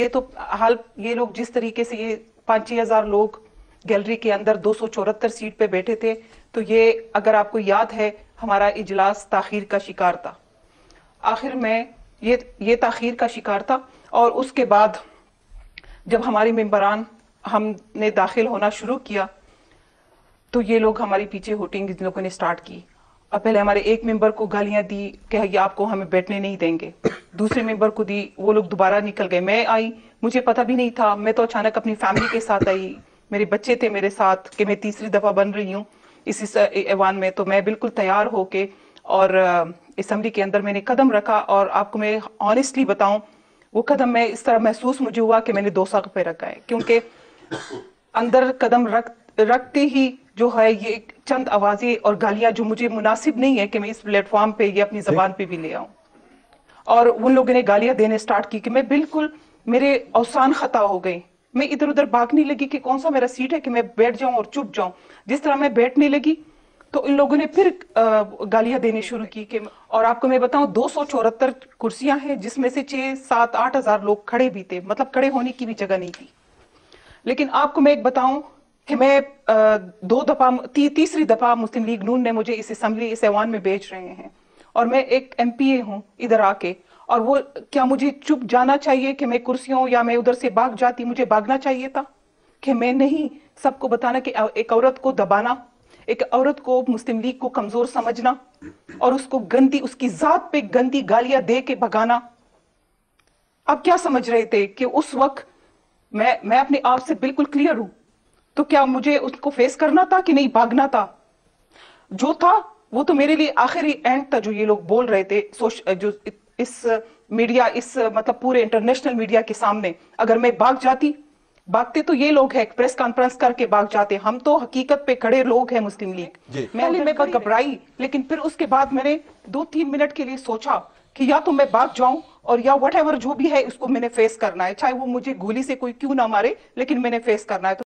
ये तो हाल, ये लोग जिस तरीके से ये 5-6 हजार लोग गैलरी के अंदर 274 सीट पे बैठे थे, तो ये अगर आपको याद है हमारा इजलास ताखीर का शिकार था। आखिर में ये ताखीर का शिकार था। और उसके बाद जब हमारी मेंबरान हमने दाखिल होना शुरू किया तो ये लोग हमारे पीछे होटिंग इन लोगों ने स्टार्ट की। और पहले हमारे एक मेंबर को गालियां दी कि ये आपको हमें बैठने नहीं देंगे, दूसरे मेंबर को दी, वो लोग दोबारा निकल गए। मैं आई, मुझे पता भी नहीं था, मैं तो अचानक अपनी फैमिली के साथ आई, मेरे बच्चे थे मेरे साथ कि मैं तीसरी दफा बन रही हूँ इस ऐवान में। तो मैं बिल्कुल तैयार होके और असेंबली के अंदर मैंने कदम रखा। और आपको मैं ऑनेस्टली बताऊं, वो कदम मैं इस तरह महसूस मुझे हुआ कि मैंने 2 साल पे रखा है, क्योंकि अंदर कदम रखते ही जो है ये चंद आवाजें और गालियां जो मुझे मुनासिब नहीं है कि मैं इस प्लेटफॉर्म पे ये अपनी जबान पे भी ले आऊं। और उन लोगों ने गालियां देने स्टार्ट की कि मैं बिल्कुल, मेरे औसान खता हो गई। मैं इधर उधर भागने लगी कि कौन सा मेरा सीट है कि मैं बैठ जाऊं और चुप जाऊं। जिस तरह मैं बैठने लगी तो इन लोगों ने फिर गालियां देने शुरू की कि, और आपको मैं बताऊं 274 कुर्सियां हैं जिसमें से 6-7-8 हजार लोग खड़े भी थे, मतलब खड़े होने की भी जगह नहीं थी। लेकिन आपको मैं एक बताऊं कि मैं 2 दफा तीसरी दफा मुस्लिम लीग नून ने मुझे इस असेंबली इस ऐवान में भेज रहे हैं, और मैं एक एमपीए हूं इधर आके। और वो क्या मुझे चुप जाना चाहिए कि मैं कुर्सियों, या मैं उधर से भाग जाती? मुझे भागना चाहिए था कि मैं नहीं, सबको बताना कि एक औरत को दबाना, एक औरत को मुस्लिम लीग को कमजोर समझना और उसको गंदी, उसकी जात पे गंदी गालियां दे के भगाना। आप क्या समझ रहे थे कि उस वक्त मैं अपने आप से बिल्कुल क्लियर हूं, तो क्या मुझे उसको फेस करना था कि नहीं भागना था? जो था वो तो मेरे लिए आखिरी एंड था। जो ये लोग बोल रहे थे जो इस मीडिया, इस मतलब पूरे इंटरनेशनल मीडिया के सामने, अगर मैं भागते तो ये लोग हैं प्रेस कॉन्फ्रेंस करके भाग जाते। हम तो हकीकत पे खड़े लोग हैं मुस्लिम लीग। मैं बहुत घबराई, लेकिन फिर उसके बाद मैंने 2-3 मिनट के लिए सोचा कि या तो मैं भाग जाऊं और या व्हाटएवर जो भी है उसको मैंने फेस करना है, चाहे वो मुझे गोली से कोई क्यों ना मारे, लेकिन मैंने फेस करना है।